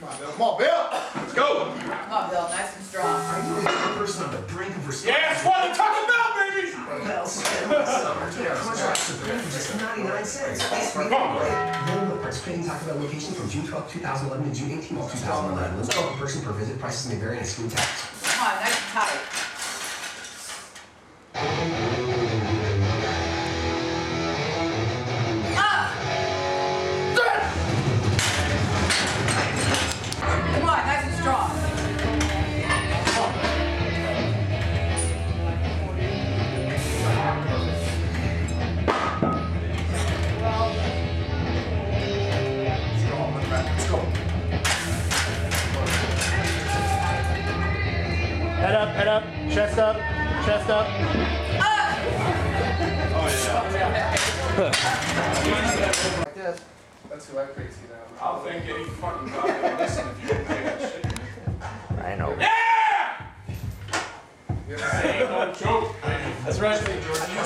Come on, Bill. Let's go. Come on, Bill. Nice and strong. Are you the person on the brink of response? Yeah, that's what I'm talking about, baby. Well, spend the summer to our contracts for just 99 cents. Loan with participating Taco Bell locations from June 12, 2011 to June 18, 2011. Let's go per person per visit. Prices may vary and exclude tax. Come on, nice and tight. Come on, nice and strong. Head up, chest up, chest up. Like this. That's who I crazy now. I'll think any fucking God will listen if you don't pay that shit. I know. Yeah! That ain't no joke, man. That's right, Jordan.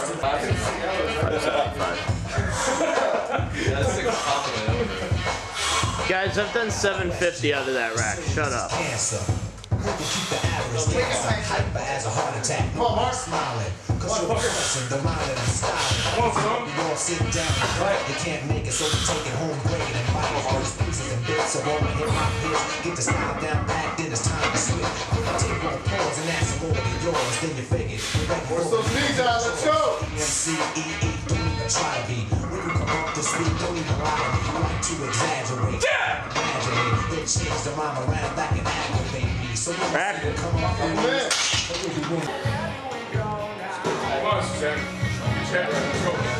That's like a compliment. Guys, I've done 750 out of that rack. Shut up. Cancer. Keep the average cancer hyper as a heart attack. Come on, Mark. Smiling. Cause you're pressing the mind and styling. Come on, son. You all sit down and write. You can't make it, so we take it home, break it and bite it. First pieces and bits of all my hip hop hits. Get the style down pat, then it's time to switch. Take one pause and ask them over to yours, then you figure. Where's those knees out? Let's go. MCEE, don't even try to be. When you come up to speed, don't even lie to me. I like to exaggerate. Imagine it, then change the rhyme around back and aggravate me. So when you see it come up, Man. Come on, Suzanne. Chat, let's go.